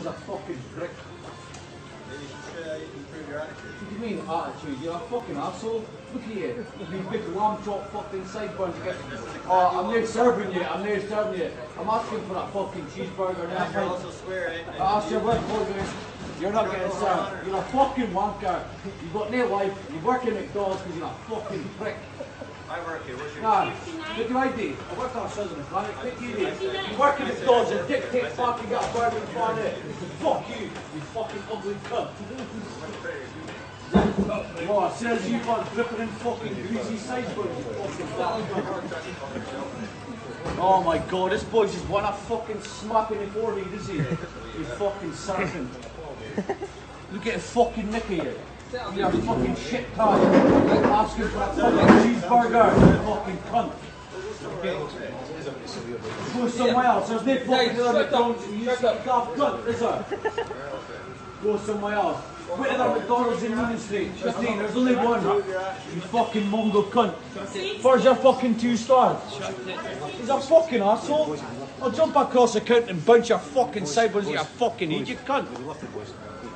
He's a fucking prick. Maybe you should improve your attitude. What do you mean attitude? You're a fucking asshole. Look at you. You big lamb chop fucking sideburns. Oh, I'm not serving you. I'm not serving you. I'm asking for a fucking cheeseburger now. You're also swearing. I asked you what burgers. You're not getting served. You're a fucking wanker. You've got no life. You work in McDonald's because you're a fucking prick. I work here. What's your Nah, look at my day. I work on Southern Mechanic. Look at you. You work in McDonald's and dictate fucking get a burger in front of it. Fuck you fucking ugly cunt. Oh, it says you want dripping in fucking greasy sideburns, you fucking fat cunt. Oh my god, this boy just want a fucking smack in the forehead, is he? You fucking serpent. Look at his fucking nick here. You're a fucking shit guy. Asking for a fucking cheeseburger, you fucking cunt. Go somewhere else. There's no fucking other McDonald's in you daft cunt, is there? Go somewhere else. Wait till the McDonald's in Union Street. 15, there's only one. You fucking mongo cunt. Where's your fucking 2 stars? He's a fucking asshole. I'll jump across the counter and bounce your fucking sideways at your fucking idiot cunt.